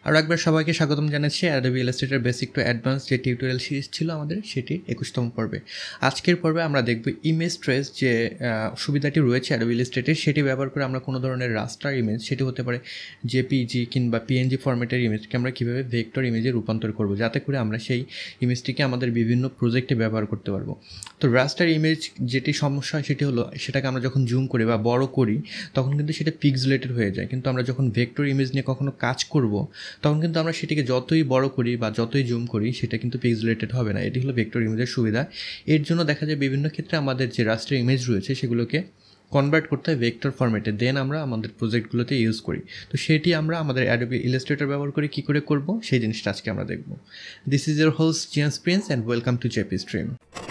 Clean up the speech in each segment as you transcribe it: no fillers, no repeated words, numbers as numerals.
আর একবার সবাইকে স্বাগতম জানাচ্ছি Adobe Illustrator basic to advance যে টিউটোরিয়াল সিরিজ ছিল আমাদের সেটির 21তম পর্বে। আজকের পর্বে আমরা দেখব ইমেজ ট্রেস যে সুবিধাটি রয়েছে Adobe Illustrator সেটি ব্যবহার করে আমরা কোনো ধরনের রাস্টার ইমেজ, সেটি হতে পারে জেপিজি কিংবা পিএনজি ফরম্যাটের ইমেজকে আমরা কীভাবে ভেক্টর ইমেজে রূপান্তর করব, যাতে করে আমরা সেই ইমেজটিকে আমাদের বিভিন্ন প্রজেক্টে ব্যবহার করতে পারবো। তো রাস্টার ইমেজ যেটি সমস্যা হয় সেটি হলো সেটাকে আমরা যখন জুম করি বা বড় করি তখন কিন্তু সেটা পিক্সেলেটেড হয়ে যায়, কিন্তু আমরা যখন ভেক্টর ইমেজ নিয়ে কখনো কাজ করব তখন কিন্তু আমরা সেটিকে যতই বড় করি বা যতই জুম করি সেটা কিন্তু পিক্সেলেটেড হবে না। এটি হলো ভেক্টর ইমেজের সুবিধা। এর জন্য দেখা যায় বিভিন্ন ক্ষেত্রে আমাদের যে রাস্টার ইমেজ রয়েছে সেগুলোকে কনভার্ট করতে হয় ভেক্টর ফরম্যাটে, দেন আমরা আমাদের প্রজেক্টগুলোতে ইউজ করি। তো সেটি আমরা আমাদের Adobe Illustrator ব্যবহার করে কী করে করব সেই জিনিসটা আজকে আমরা দেখব। দিস ইজ ইয়োর হোস্ট জিয়ান্স Prince and welcome to JP Stream.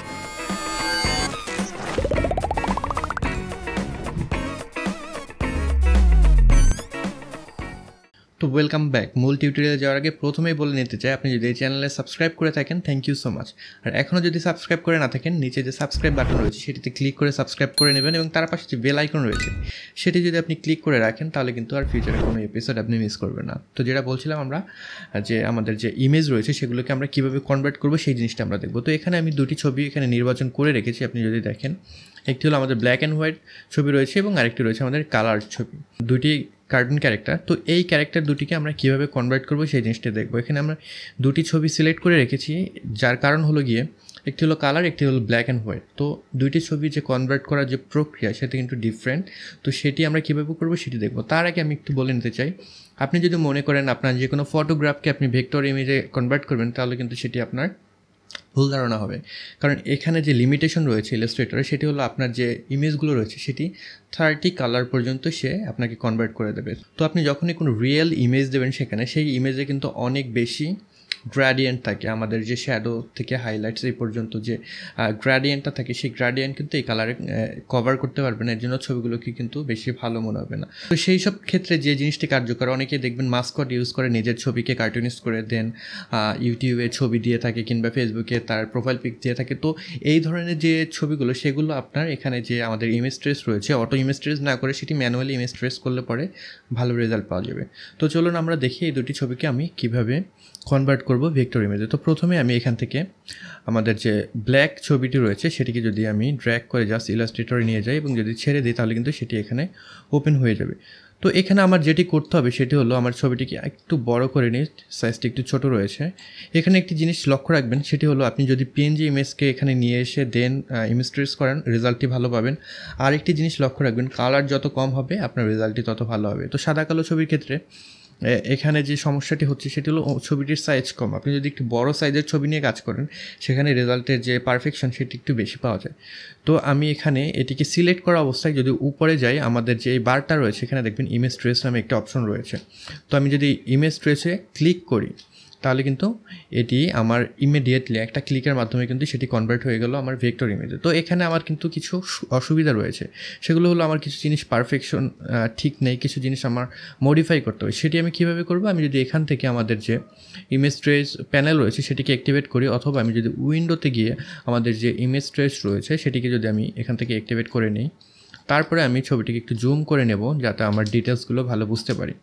তো ওয়েলকাম ব্যাক। মূল টিউটোরিয়ালে যাওয়ার আগে প্রথমেই বলে নিতে চাই, আপনি যদি এই চ্যানেলে সাবস্ক্রাইব করে থাকেন থ্যাংক ইউ সো মাচ। আর এখনও যদি সাবস্ক্রাইব করে না থাকেন, নিচে যে সাবস্ক্রাইব বাটন রয়েছে সেটিতে ক্লিক করে সাবস্ক্রাইব করে নেবেন এবং তার পাশে যে বেল আইকন রয়েছে সেটি যদি আপনি ক্লিক করে রাখেন তাহলে কিন্তু আর ফিউচারে কোনো এপিসোড আপনি মিস করবেন না। তো যেটা বলছিলাম, আমরা যে আমাদের যে ইমেজ রয়েছে সেগুলোকে আমরা কীভাবে কনভার্ট করবো সেই জিনিসটা আমরা দেখবো। তো এখানে আমি দুটি ছবি এখানে নির্বাচন করে রেখেছি, আপনি যদি দেখেন একটি হলো আমাদের ব্ল্যাক অ্যান্ড হোয়াইট ছবি রয়েছে এবং আরেকটি রয়েছে আমাদের কালার ছবি, দুটি কার্টুন ক্যারেক্টার। তো এই ক্যারেক্টার দুটিকে আমরা কীভাবে কনভার্ট করবো সেই জিনিসটা দেখবো। এখানে আমরা দুটি ছবি সিলেক্ট করে রেখেছি, যার কারণ হলো গিয়ে একটি হলো কালার, একটি হলো ব্ল্যাক অ্যান্ড হোয়াইট। তো দুইটি ছবি যে কনভার্ট করার যে প্রক্রিয়া সেটা কিন্তু ডিফারেন্ট। তো সেটি আমরা কীভাবে করবো সেটি দেখবো। তার আগে আমি একটু বলে নিতে চাই, আপনি যদি মনে করেন আপনার যে কোনো ফটোগ্রাফকে আপনি ভেক্টর ইমেজে কনভার্ট করবেন তাহলে কিন্তু সেটি আপনার ভুল ধারণা হবে। কারণ এখানে যে লিমিটেশন রয়েছে ইলাস্ট্রেটরে সেটি হলো আপনার যে ইমেজগুলো রয়েছে সেটি 30 কালার পর্যন্ত সে আপনাকে কনভার্ট করে দেবে। তো আপনি যখনই কোনো রিয়েল ইমেজ দেবেন সেখানে সেই ইমেজে কিন্তু অনেক বেশি গ্র্যাডিয়েন্ট থাকে, আমাদের যে শ্যাডো থেকে হাইলাইটস এই পর্যন্ত যে গ্র্যাডিয়েন্টটা থাকে সেই গ্র্যাডিয়েন্ট কিন্তু এই কালারে কভার করতে পারবে না, এর জন্য ছবিগুলোকে কিন্তু বেশি ভালো মনে হবে না। তো সেই সব ক্ষেত্রে যে জিনিসটি কার্যকর, অনেকেই দেখবেন মাস্কট ইউজ করে নিজের ছবিকে কার্টুনিস্ট করে দেন, ইউটিউবে ছবি দিয়ে থাকে কিংবা ফেসবুকে তার প্রোফাইল পিক দিয়ে থাকে। তো এই ধরনের যে ছবিগুলো সেগুলো আপনার এখানে যে আমাদের ইমেজ ট্রেস রয়েছে অটো ইমেজ ট্রেস না করে সেটি ম্যানুয়ালি ইমেজ ট্রেস করলে পরে ভালো রেজাল্ট পাওয়া যাবে। তো চলুন আমরা দেখি এই দুটি ছবিকে আমি কীভাবে কনভার্ট করব ভেক্টর ইমেজে। তো প্রথমে আমি এখান থেকে আমাদের যে ব্ল্যাক ছবিটি রয়েছে সেটিকে যদি আমি ড্র্যাগ করে জাস্ট ইলাস্ট্রেটরে নিয়ে যাই এবং যদি ছেড়ে দিই তাহলে কিন্তু সেটি এখানে ওপেন হয়ে যাবে। তো এখানে আমার যেটি করতে হবে সেটি হলো আমার ছবিটিকে একটু বড় করে নিই, সাইজটি একটু ছোট রয়েছে। এখানে একটি জিনিস লক্ষ্য রাখবেন, সেটি হলো আপনি যদি পিএনজি ইমেজকে এখানে নিয়ে এসে দেন ইমেজ ট্রেস করেন রেজাল্টটি ভালো পাবেন। আর একটি জিনিস লক্ষ্য রাখবেন, কালার যত কম হবে আপনার রেজাল্টটি তত ভালো হবে। তো সাদা কালো ছবির ক্ষেত্রে এখানে যে সমস্যাটি হচ্ছে সেটি হলো ছবিটির সাইজ কম। আপনি যদি একটু বড় সাইজের ছবি নিয়ে কাজ করেন সেখানে রেজাল্টের যে পারফেকশন সেটি একটু বেশি পাওয়া যায়। তো আমি এখানে এটিকে সিলেক্ট করা অবস্থায় যদি উপরে যাই, আমাদের যে এই বারটা রয়েছে এখানে দেখবেন ইমেজ ট্রেস নামে একটা অপশন রয়েছে। তো আমি যদি ইমেজ ট্রেসে ক্লিক করি তাহলে কিন্তু এটি আমার ইমিডিয়েটলি একটা ক্লিকের মাধ্যমে কিন্তু সেটি কনভার্ট হয়ে গেল আমার ভেক্টর ইমেজে। তো এখানে আমার কিন্তু কিছু অসুবিধা রয়েছে, সেগুলো হলো আমার কিছু জিনিস পারফেকশন ঠিক নেই, কিছু জিনিস আমার মডিফাই করতে হবে। সেটি আমি কীভাবে করবো, আমি যদি এখান থেকে আমাদের যে ইমেজ ট্রেস প্যানেল রয়েছে সেটিকে অ্যাক্টিভেট করি, অথবা আমি যদি উইন্ডোতে গিয়ে আমাদের যে ইমেজ ট্রেস রয়েছে সেটিকে যদি আমি এখান থেকে অ্যাক্টিভেট করে নিই, তারপরে আমি ছবিটিকে একটু জুম করে নেব যাতে আমার ডিটেলসগুলো ভালো বুঝতে পারি।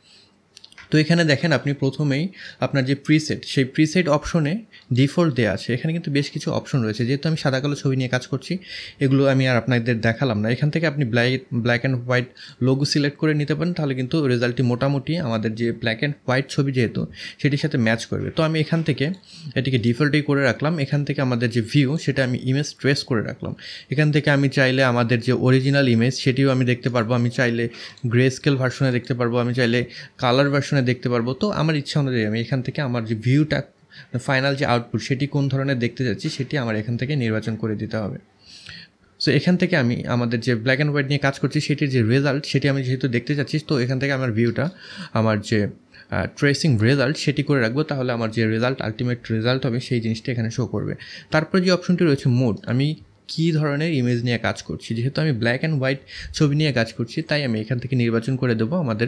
তো এখানে দেখেন আপনি প্রথমেই আপনার যে প্রিসেট সেই প্রিসেট অপশনে ডিফল্ট দেওয়া আছে। এখানে কিন্তু বেশ কিছু অপশন রয়েছে, যেহেতু আমি সাদা কালো ছবি নিয়ে কাজ করছি এগুলো আমি আর আপনাদের দেখালাম না। এখান থেকে আপনি black and white logo select করে নিতে পারেন, তাহলে কিন্তু রেজাল্টটি মোটামুটি আমাদের যে ব্ল্যাক অ্যান্ড হোয়াইট ছবি যেহেতু সেটির সাথে ম্যাচ করবে। তো আমি এখান থেকে এটিকে ডিফল্টেই করে রাখলাম। এখান থেকে আমাদের যে ভিউ সেটা আমি ইমেজ ট্রেস করে রাখলাম। এখান থেকে আমি চাইলে আমাদের যে অরিজিনাল ইমেজ সেটিও আমি দেখতে পারবো, আমি চাইলে গ্রে স্কেল ভার্সনে দেখতে পারবো, আমি চাইলে কালার ভার্সনে দেখতে পারবো। তো আমার ইচ্ছা অনুযায়ী আমি এখান থেকে আমার যে ভিউটা ফাইনাল যে আউটপুট সেটি কোন ধরনের দেখতে যাচ্ছি সেটি আমার এখান থেকে নির্বাচন করে দিতে হবে। সো এখান থেকে আমি আমাদের যে ব্ল্যাক অ্যান্ড হোয়াইট নিয়ে কাজ করছি সেটির যে রেজাল্ট সেটি আমি যেহেতু দেখতে চাচ্ছি, তো এখান থেকে আমার ভিউটা আমার যে ট্রেসিং রেজাল্ট সেটি করে রাখবো, তাহলে আমার যে রেজাল্ট আলটিমেট রেজাল্ট হবে সেই জিনিসটা এখানে শো করবে। তারপরে যে অপশনটি রয়েছে মোড, আমি কী ধরনের ইমেজ নিয়ে কাজ করছি, যেহেতু আমি ব্ল্যাক অ্যান্ড হোয়াইট ছবি নিয়ে কাজ করছি তাই আমি এখান থেকে নির্বাচন করে দেবো আমাদের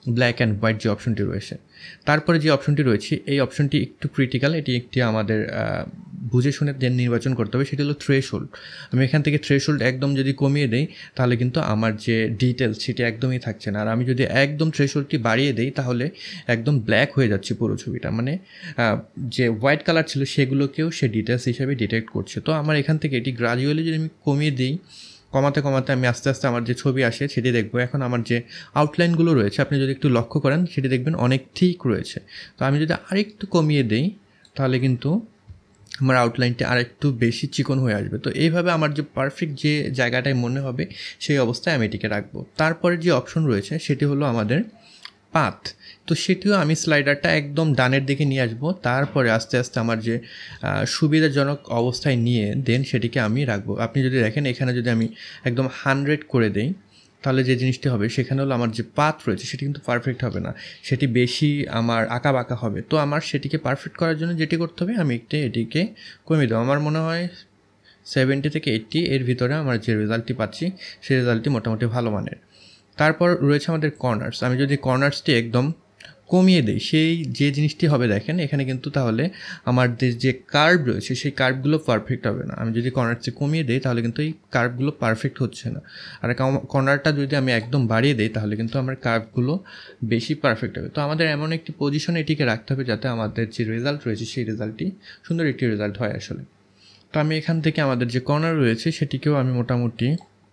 ব্ল্যাক অ্যান্ড হোয়াইট যে অপশনটি রয়েছে। তারপরে যে অপশনটি রয়েছে এই অপশনটি একটু ক্রিটিক্যাল, এটি একটি আমাদের বুঝে শুনে নির্বাচন করতে হবে, সেটি হলো থ্রেশহোল্ড। আমি এখান থেকে থ্রেশহোল্ড একদম যদি কমিয়ে দেই তাহলে কিন্তু আমার যে ডিটেলস সেটি একদমই থাকছে না। আর আমি যদি একদম থ্রেশহোল্ডটি বাড়িয়ে দেই তাহলে একদম ব্ল্যাক হয়ে যাচ্ছে পুরো ছবিটা, মানে যে হোয়াইট কালার ছিল সেগুলোকেও সে ডিটেলস হিসেবে ডিটেক্ট করছে। তো আমার এখান থেকে এটি গ্রাজুয়ালি যদি আমি কমিয়ে দিই, কমাতে কমাতে আমি আস্তে আস্তে আমার যে ছবি আসে সেটি দেখবো। এখন আমার যে আউটলাইনগুলো রয়েছে আপনি যদি একটু লক্ষ্য করেন সেটি দেখবেন অনেক ঠিক রয়েছে। তো আমি যদি আরেকটু কমিয়ে দিই তাহলে কিন্তু আমার আউটলাইনটি আরেকটু বেশি চিকন হয়ে আসবে। তো এইভাবে আমার যে পারফেক্ট যে জায়গাটায় মনে হবে সেই অবস্থায় আমি এটিকে রাখবো। তারপরে যে অপশন রয়েছে সেটি হলো আমাদের পাথ। তো সেটিও আমি স্লাইডারটা একদম ডানের দিকে নিয়ে আসবো, তারপরে আস্তে আস্তে আমার যে সুবিধাজনক অবস্থায় নিয়ে দেন সেটিকে আমি রাখবো। আপনি যদি দেখেন এখানে যদি আমি একদম 100 করে দেই তাহলে যে জিনিসটি হবে সেখানে হলো আমার যে পাথ রয়েছে সেটি কিন্তু পারফেক্ট হবে না, সেটি বেশি আমার আঁকা বাঁকা হবে। তো আমার সেটিকে পারফেক্ট করার জন্য যেটি করতে হবে আমি এটিকে কমিয়ে দেবো। আমার মনে হয় 70 থেকে 80 এর ভিতরে আমার যে রেজাল্টটি পাচ্ছি সেই রেজাল্টটি মোটামুটি ভালো মানের। তারপর রয়েছে আমাদের কর্নার্স। আমি যদি কর্নার্সটি একদম কমিয়ে দিই সেই যে জিনিসটি হবে দেখেন এখানে কিন্তু তাহলে আমার যে কার্ভ রয়েছে সেই কার্ভগুলো পারফেক্ট হবে না। আমি যদি কর্নারটি কমিয়ে দিই তাহলে কিন্তু এই কার্ভগুলো পারফেক্ট হচ্ছে না। আর কর্নারটা যদি আমি একদম বাড়িয়ে দিই তাহলে কিন্তু আমার কার্ভগুলো বেশি পারফেক্ট হবে। তো আমাদের এমন একটি পজিশনে এটিকে রাখতে হবে যাতে আমাদের যে রেজাল্ট রয়েছে সেই রেজাল্টটি সুন্দর একটি রেজাল্ট হয় আসলে। তো আমি এখান থেকে আমাদের যে কর্নার রয়েছে সেটিকেও আমি মোটামুটি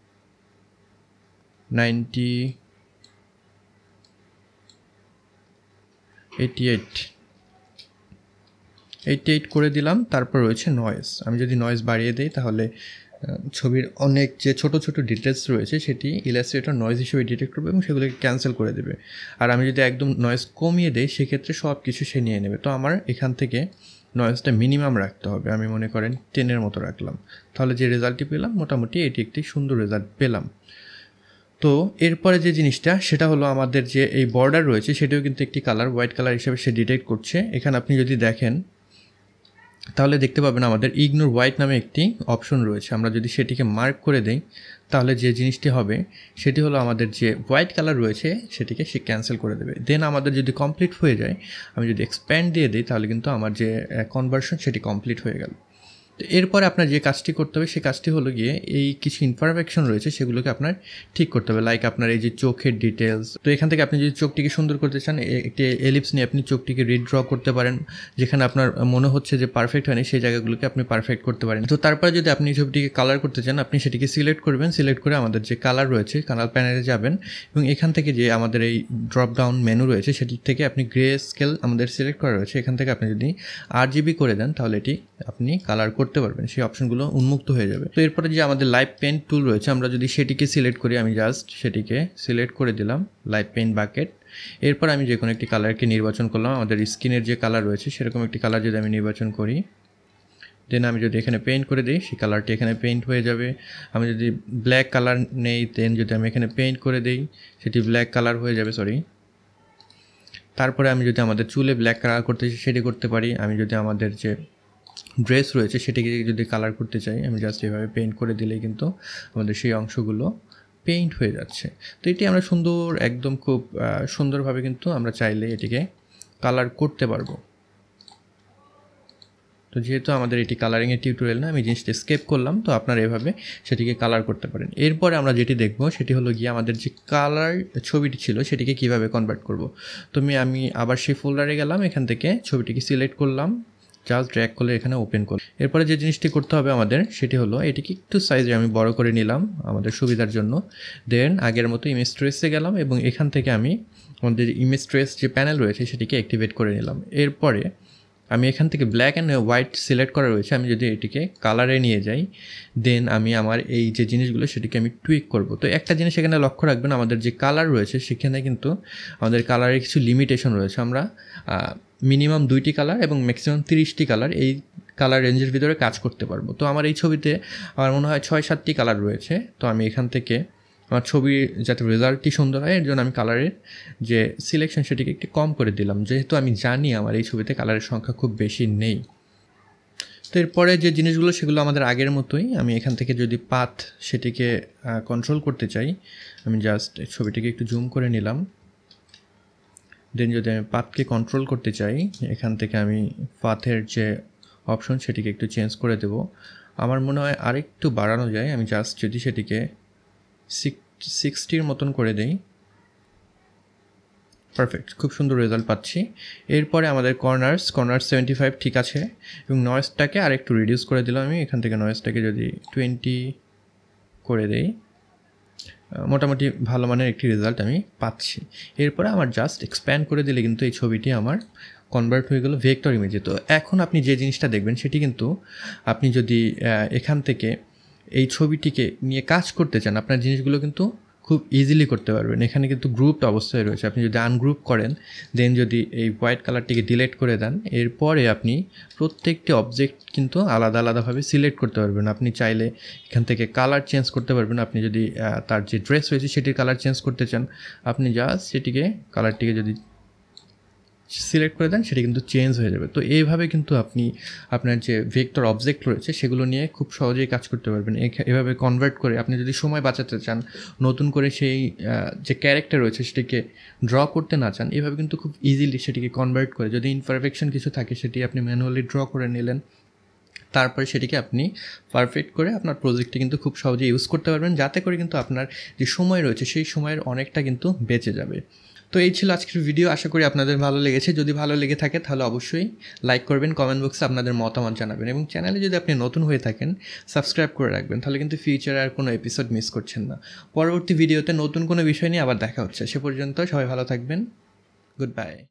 88 করে দিলাম। তারপর রয়েছে নয়েজ। আমি যদি নয়েজ বাড়িয়ে দিই তাহলে ছবির অনেক যে ছোট ছোট ডিটেলস রয়েছে সেটি ইলাস্ট্রেটর নয়েজ হিসেবে ডিটেক্ট করবে এবং সেগুলোকে ক্যান্সেল করে দেবে। আর আমি যদি একদম নয়েজ কমিয়ে দিই সেক্ষেত্রে সব কিছু সে নিয়ে নেবে। তো আমার এখান থেকে নয়েজটা মিনিমাম রাখতে হবে, আমি মনে করেন 10-এর মতো রাখলাম, তাহলে যে রেজাল্টটি পেলাম মোটামুটি এটি একটি সুন্দর রেজাল্ট পেলাম। তো এরপরে যে জিনিসটা সেটা হলো আমাদের যে এই বর্ডার রয়েছে সেটিও কিন্তু একটি কালার, হোয়াইট কালার হিসেবে সে ডিটেক্ট করছে। এখানে আপনি যদি দেখেন তাহলে দেখতে পাবেন আমাদের ইগনোর হোয়াইট নামে একটি অপশন রয়েছে। আমরা যদি সেটিকে মার্ক করে দেই তাহলে যে জিনিসটি হবে সেটি হলো আমাদের যে হোয়াইট কালার রয়েছে সেটিকে সে ক্যান্সেল করে দেবে। দেন আমাদের যদি কমপ্লিট হয়ে যায়, আমি যদি এক্সপ্যান্ড দিয়ে দিই তাহলে কিন্তু আমার যে কনভার্সন সেটি কমপ্লিট হয়ে গেল। তো এরপরে আপনার যে কাজটি করতে হবে সেই কাজটি হলো গিয়ে এই কিছু ইনফরমেশন রয়েছে সেগুলোকে আপনার ঠিক করতে হবে, লাইক আপনার এই যে চোখের ডিটেলস। তো এখান থেকে আপনি যদি চোখটিকে সুন্দর করতে চান একটি এলিপস নিয়ে আপনি চোখটিকে রিড্র করতে পারেন, যেখানে আপনার মনে হচ্ছে যে পারফেক্ট হয়নি সেই জায়গাগুলোকে আপনি পারফেক্ট করতে পারেন। তো তারপরে যদি আপনি ছবিটিকে কালার করতে চান আপনি সেটিকে সিলেক্ট করবেন, সিলেক্ট করে আমাদের যে কালার রয়েছে কালার প্যানেলে যাবেন এবং এখান থেকে যে আমাদের এই ড্রপ ডাউন মেনু রয়েছে সেটি থেকে আপনি গ্রে স্কেল আমাদের সিলেক্ট করা রয়েছে, এখান থেকে আপনি যদি RGB করে দেন তাহলে এটি আপনি কালার করতে পারবেন, সেই অপশনগুলো উন্মুক্ত হয়ে যাবে। তো এরপরে যে আমাদের লাইভ পেইন্ট টুল রয়েছে আমরা যদি সেটিকে সিলেক্ট করি, আমি জাস্ট সেটিকে সিলেক্ট করে দিলাম লাইভ পেইন্ট বাকেট। এরপর আমি যে কোনো একটি কালারকে নির্বাচন করলাম, আমাদের স্ক্রিনের যে কালার রয়েছে সেরকম একটি কালার যদি আমি নির্বাচন করি, দেন আমি যদি এখানে পেইন্ট করে দিই সেই কালারটি এখানে পেইন্ট হয়ে যাবে। আমি যদি ব্ল্যাক কালার নেই দেন যদি আমি এখানে পেইন্ট করে দিই সেটি ব্ল্যাক কালার হয়ে যাবে, তারপরে আমি যদি আমাদের চুলে ব্ল্যাক কালার করতে চাই সেটি করতে পারি। আমি যদি আমাদের যে ড্রেস রয়েছে সেটিকে যদি কালার করতে চাই আমি জাস্ট এভাবে পেইন্ট করে দিলেই কিন্তু আমাদের সেই অংশগুলো পেইন্ট হয়ে যাচ্ছে। তো এটি আমরা সুন্দর একদম খুব সুন্দরভাবে কিন্তু আমরা চাইলে এটিকে কালার করতে পারবো। তো যেহেতু আমাদের এটি কালারিংয়ের টিউটোরিয়াল না, আমি জিনিসটা স্কেপ করলাম, তো আপনারা এভাবে সেটিকে কালার করতে পারেন। এরপরে আমরা যেটি দেখব সেটি হলো গিয়ে আমাদের যে কালার ছবিটি ছিল সেটিকে কিভাবে কনভার্ট করব। তো আমি আবার সেই ফোল্ডারে গেলাম, এখান থেকে ছবিটিকে সিলেক্ট করলাম, জাস্ট ড্র্যাগ করলে এখানে ওপেন করলাম। এরপরে যে জিনিসটি করতে হবে আমাদের সেটি হলো এটিকে একটু সাইজে আমি বড় করে নিলাম আমাদের সুবিধার জন্য। দেন আগের মতো ইমেজ ট্রেসে গেলাম এবং এখান থেকে আমি আমাদের ইমেজ ট্রেস যে প্যানেল রয়েছে সেটিকে অ্যাক্টিভেট করে নিলাম। এরপরে আমি এখান থেকে ব্ল্যাক অ্যান্ড হোয়াইট সিলেক্ট করা রয়েছে, আমি যদি এটিকে কালারে নিয়ে যাই দেন আমি আমার এই যে জিনিসগুলো সেটিকে আমি টুইক করব। তো একটা জিনিস এখানে লক্ষ্য রাখবেন, আমাদের যে কালার রয়েছে সেখানে কিন্তু আমাদের কালারের কিছু লিমিটেশন রয়েছে। আমরা মিনিমাম 2টি কালার এবং ম্যাক্সিমাম 30টি কালার এই কালার রেঞ্জের ভিতরে কাজ করতে পারবো। তো আমার এই ছবিতে আমার মনে হয় 6-7টি কালার রয়েছে। তো আমি এখান থেকে আমার ছবি যাতে রেজাল্টটি সুন্দর হয় এর জন্য আমি কালারের যে সিলেকশন সেটিকে একটু কম করে দিলাম, যেহেতু আমি জানি আমার এই ছবিতে কালারের সংখ্যা খুব বেশি নেই। তো এরপরে যে জিনিসগুলো সেগুলো আমাদের আগের মতোই। আমি এখান থেকে যদি পাথ সেটিকে কন্ট্রোল করতে চাই আমি জাস্ট ছবিটিকে একটু জুম করে নিলাম, দেন যদি আমি পাথকে কন্ট্রোল করতে চাই, এখান থেকে আমি পাথের যে অপশন সেটিকে একটু চেঞ্জ করে দেব। আমার মনে হয় আরেকটু বাড়ানো যায়, আমি জাস্ট যদি সেটিকে 60 মতন করে দেই, পারফেক্ট, খুব সুন্দর রেজাল্ট পাচ্ছি। এরপরে আমাদের কর্নার্স 75 ঠিক আছে, এবং নয়েজটাকে আরেকটু রিডিউস করে দিলাম আমি। এখান থেকে নয়েজটাকে যদি 20 করে দেই, মোটামুটি ভালো মানের একটি রেজাল্ট আমি পাচ্ছি। এরপরে আমার জাস্ট এক্সপ্যান্ড করে দিলে কিন্তু এই ছবিটি আমার কনভার্ট হয়ে গেল ভেক্টর ইমেজে। তো এখন আপনি যে জিনিসটা দেখবেন সেটি কিন্তু আপনি যদি এখান থেকে এই ছবিটিকে নিয়ে কাজ করতে চান, আপনার জিনিসগুলো কিন্তু খুব ইজিলি করতে পারবেন। এখানে কিন্তু গ্রুপড অবস্থায় রয়েছে, আপনি যদি আনগ্রুপ করেন, দেন যদি এই হোয়াইট কালারটিকে ডিলিট করে দেন, এরপরে আপনি প্রত্যেকটি অবজেক্ট কিন্তু আলাদা আলাদাভাবে সিলেক্ট করতে পারবেন। আপনি চাইলে এখান থেকে কালার চেঞ্জ করতে পারবেন। আপনি যদি তার যে ড্রেস রয়েছে সেটির কালার চেঞ্জ করতে চান, আপনি জাস্ট সেটিকে কালারটিকে যদি সিলেক্ট করে দেন, সেটা কিন্তু চেঞ্জ হয়ে যাবে। তো এইভাবে কিন্তু আপনি আপনার যে ভেক্টর অবজেক্ট রয়েছে সেগুলো নিয়ে খুব সহজেই কাজ করতে পারবেন। এভাবে কনভার্ট করে আপনি যদি সময় বাঁচাতে চান, নতুন করে সেই যে ক্যারেক্টার রয়েছে সেটিকে ড্র করতে না চান, এভাবে কিন্তু খুব ইজিলি সেটিকে কনভার্ট করে, যদি ইনপারফেকশন কিছু থাকে সেটি আপনি ম্যানুয়ালি ড্র করে নিলেন, তারপরে সেটিকে আপনি পারফেক্ট করে আপনার প্রজেক্টে কিন্তু খুব সহজে ইউজ করতে পারবেন, যাতে করে কিন্তু আপনার যে সময় রয়েছে সেই সময়ের অনেকটা কিন্তু বেঁচে যাবে। তো এই ছিল আজকের ভিডিও, আশা করি আপনাদের ভালো লেগেছে। যদি ভালো লেগে থাকে তাহলে অবশ্যই লাইক করবেন, কমেন্ট বক্সে আপনাদের মতামত জানাবেন, এবং চ্যানেলে যদি আপনি নতুন হয়ে থাকেন সাবস্ক্রাইব করে রাখবেন, তাহলে কিন্তু ফিউচারে আর কোনো এপিসোড মিস করছেন না। পরবর্তী ভিডিওতে নতুন কোনো বিষয় নিয়ে আবার দেখা হচ্ছে। সে পর্যন্ত সবাই ভালো থাকবেন, গুড বাই।